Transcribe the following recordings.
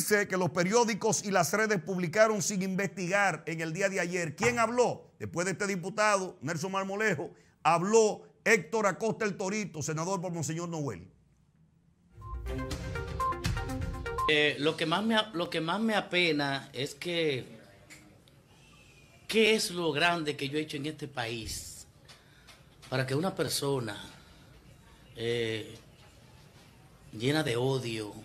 Dice que los periódicos y las redes publicaron sin investigar en el día de ayer. ¿Quién habló? Después de este diputado, Nelson Marmolejo, habló Héctor Acosta el Torito, senador por Monseñor Noel. Lo que más me apena es que ¿qué es lo grande que yo he hecho en este país para que una persona llena de odio,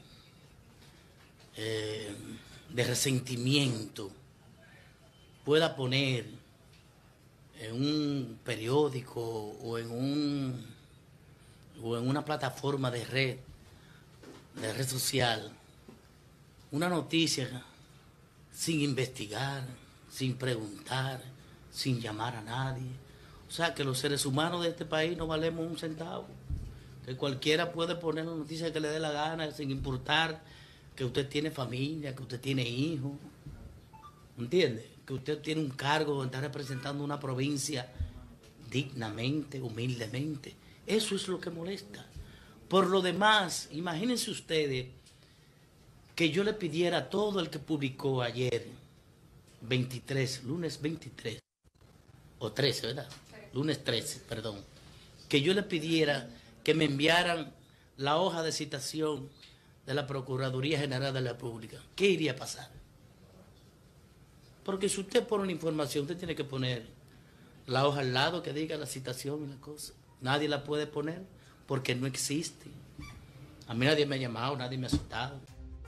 de resentimiento, pueda poner en un periódico o en una plataforma de red social una noticia sin investigar, sin preguntar, sin llamar a nadie? O sea, que los seres humanos de este país no valemos un centavo. Que cualquiera puede poner la noticia que le dé la gana, sin importar que usted tiene familia, que usted tiene hijos. ¿Entiende? Que usted tiene un cargo donde está representando una provincia dignamente, humildemente. Eso es lo que molesta. Por lo demás, imagínense ustedes que yo le pidiera a todo el que publicó ayer, lunes 23, o 13, ¿verdad? Lunes 13, perdón, que yo le pidiera que me enviaran la hoja de citación de la Procuraduría General de la República. ¿Qué iría a pasar? Porque si usted pone una información, usted tiene que poner la hoja al lado que diga la citación y la cosa. Nadie la puede poner porque no existe. A mí nadie me ha llamado, nadie me ha citado.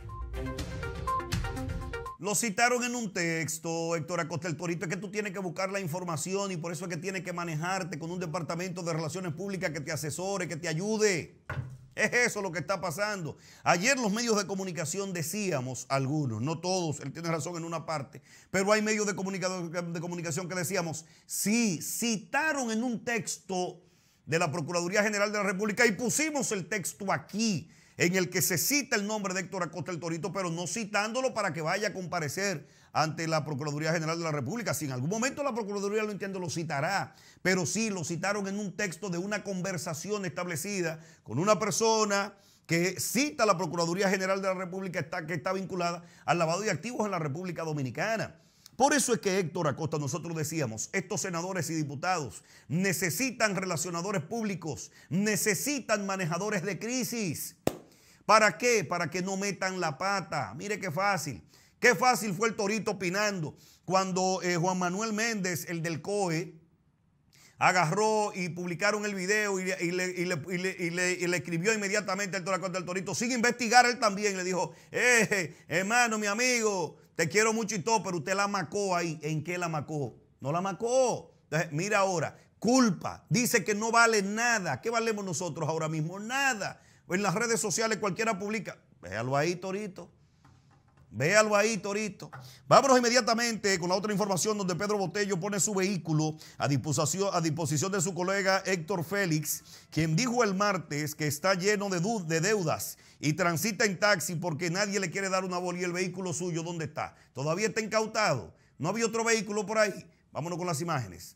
Lo citaron en un texto, Héctor Acosta el Torito, es que tú tienes que buscar la información y por eso es que tienes que manejarte con un departamento de relaciones públicas que te asesore, que te ayude. Es eso lo que está pasando. Ayer los medios de comunicación decíamos, algunos, no todos, él tiene razón en una parte, pero hay medios de comunicación que decíamos, sí, citaron en un texto de la Procuraduría General de la República y pusimos el texto aquí, en el que se cita el nombre de Héctor Acosta el Torito, pero no citándolo para que vaya a comparecer ante la Procuraduría General de la República. Si en algún momento la Procuraduría lo entiende, lo citará, pero sí, lo citaron en un texto de una conversación establecida con una persona que cita a la Procuraduría General de la República que está vinculada al lavado de activos en la República Dominicana. Por eso es que Héctor Acosta, nosotros decíamos, estos senadores y diputados necesitan relacionadores públicos, necesitan manejadores de crisis. ¿Para qué? Para que no metan la pata. Mire qué fácil. Qué fácil fue el Torito opinando cuando Juan Manuel Méndez, el del COE, agarró y publicaron el video y le escribió inmediatamente al Héctor Acosta el Torito, sin investigar él también. Le dijo, hermano, mi amigo, te quiero mucho y todo, pero usted la macó ahí. ¿En qué la macó? No la macó. Entonces, mira ahora, culpa. Dice que no vale nada. ¿Qué valemos nosotros ahora mismo? Nada. En las redes sociales cualquiera publica. Véalo ahí, Torito. Véalo ahí, Torito. Vámonos inmediatamente con la otra información donde Pedro Botello pone su vehículo a disposición de su colega Héctor Félix, quien dijo el martes que está lleno de deudas y transita en taxi porque nadie le quiere dar una bola. Y el vehículo suyo, ¿dónde está? Todavía está incautado. No había otro vehículo por ahí. Vámonos con las imágenes.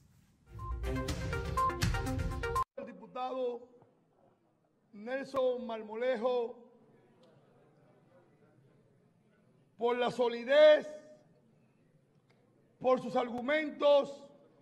El diputado Nelson Marmolejo, por la solidez, por sus argumentos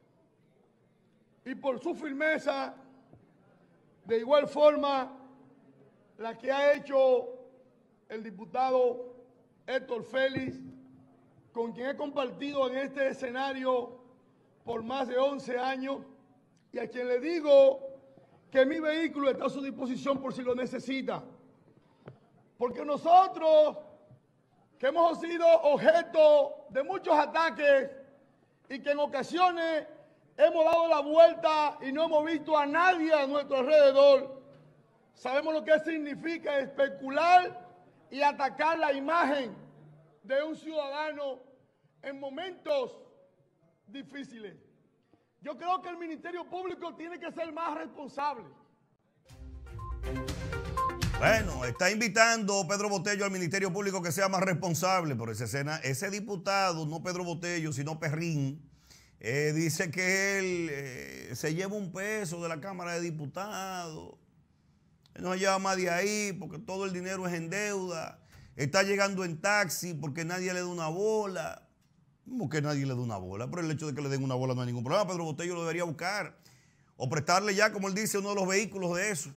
y por su firmeza, de igual forma la que ha hecho el diputado Héctor Félix, con quien he compartido en este escenario por más de 11 años y a quien le digo que mi vehículo está a su disposición por si lo necesita. Porque nosotros, que hemos sido objeto de muchos ataques y que en ocasiones hemos dado la vuelta y no hemos visto a nadie a nuestro alrededor, sabemos lo que significa especular y atacar la imagen de un ciudadano en momentos difíciles. Yo creo que el Ministerio Público tiene que ser más responsable. Bueno, está invitando Pedro Botello al Ministerio Público que sea más responsable por esa escena. Ese diputado, no Pedro Botello, sino Perrín, dice que él se lleva un peso de la Cámara de Diputados. Él no lleva más de ahí porque todo el dinero es en deuda. está llegando en taxi porque nadie le da una bola. ¿Cómo que nadie le da una bola? Pero el hecho de que le den una bola no hay ningún problema. Pedro Botello lo debería buscar. O prestarle ya, como él dice, uno de los vehículos de eso.